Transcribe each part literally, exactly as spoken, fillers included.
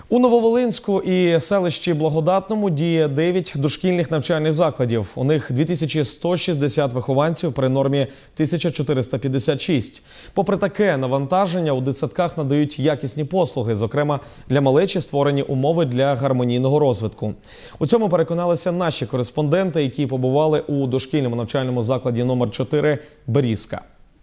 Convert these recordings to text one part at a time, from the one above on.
У Нововолинську і селищі Благодатному діє дев'ять дошкільних навчальних закладів. У них дві тисячі сто шістдесят вихованців при нормі тисяча чотириста п'ятдесят шість. Попри таке навантаження, у дитсадках надають якісні послуги. Зокрема, для малечі створені умови для гармонійного розвитку. У цьому переконалися наші кореспонденти, які побували у дошкільному навчальному закладі номер чотири «Берізка».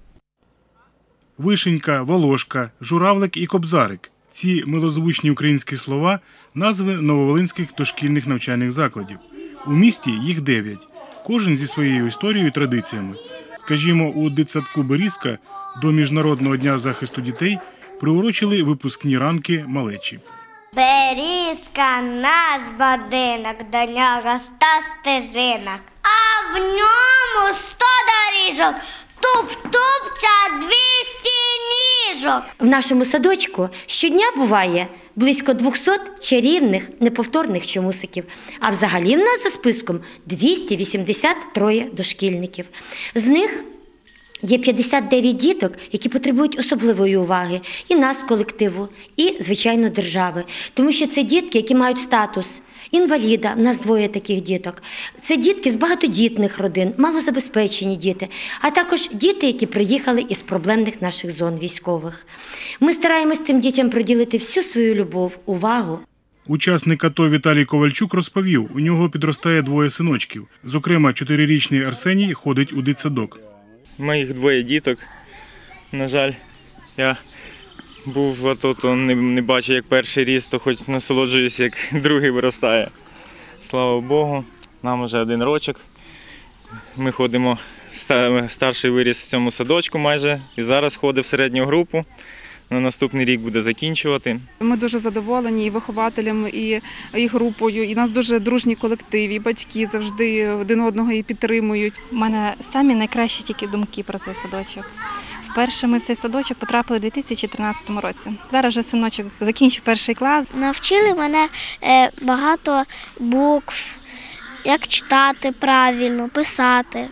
Вишенька, волошка, журавлик і кобзарик. Ці милозвучні українські слова – назви нововолинських дошкільних навчальних закладів. У місті їх дев'ять, кожен зі своєю історією і традиціями. Скажімо, у дитсадку «Берізка» до Міжнародного дня захисту дітей приурочили випускні ранки малечі. Берізка – наш будинок, до нього сто стежинок, а в ньому сто доріжок, туп-туп-ця двісті ніжок. В нашому садочку щодня буває близько двохсот чарівних, неповторних чомусиків. А взагалі в нас за списком двісті вісімдесят три дошкільників. З них є п'ятдесят дев'ять діток, які потребують особливої уваги. І нас, колективу, і, звичайно, держави. Тому що це дітки, які мають статус інваліда, в нас двоє таких діток. Це дітки з багатодітних родин, малозабезпечені діти, а також діти, які приїхали із проблемних наших зон військових. Ми стараємось цим дітям приділити всю свою любов, увагу. Учасник АТО Віталій Ковальчук розповів, у нього підростає двоє синочків. Зокрема, чотирирічний Арсеній ходить у дитсадок. Моїх двоє діток. На жаль, я був в АТО, то не, не бачу, як перший ріс, то хоч насолоджуюся, як другий виростає. Слава Богу, нам вже один рочок. Ми ходимо, старший виріс в цьому садочку майже, і зараз ходить в середню групу. На наступний рік буде закінчувати. Ми дуже задоволені і вихователями, і, і групою, і у нас дуже дружній колектив, і батьки завжди один одного і підтримують. У мене самі найкращі тільки думки про цей садочок. Вперше ми в цей садочок потрапили у дві тисячі тринадцятому році. Зараз вже синочок закінчив перший клас. Навчили мене багато букв, як читати правильно, писати.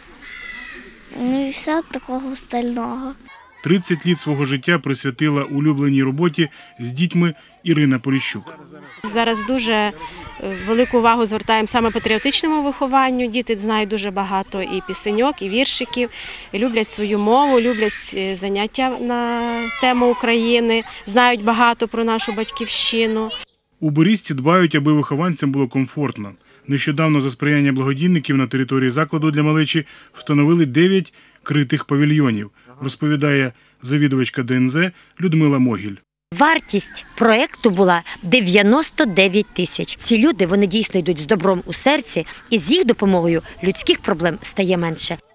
Ну і все такого стильного. тридцять літ свого життя присвятила улюбленій роботі з дітьми Ірина Поліщук. Зараз дуже велику увагу звертаємо саме патріотичному вихованню. Діти знають дуже багато і пісеньок, і віршиків, і люблять свою мову, люблять заняття на тему України, знають багато про нашу батьківщину. У Берізці дбають, аби вихованцям було комфортно. Нещодавно за сприяння благодійників на території закладу для малечі встановили дев'ять критих павільйонів, розповідає завідувачка ДНЗ Людмила Могіль. Вартість проєкту була дев'яносто дев'ять тисяч. Ці люди, вони дійсно йдуть з добром у серці, і з їх допомогою людських проблем стає менше.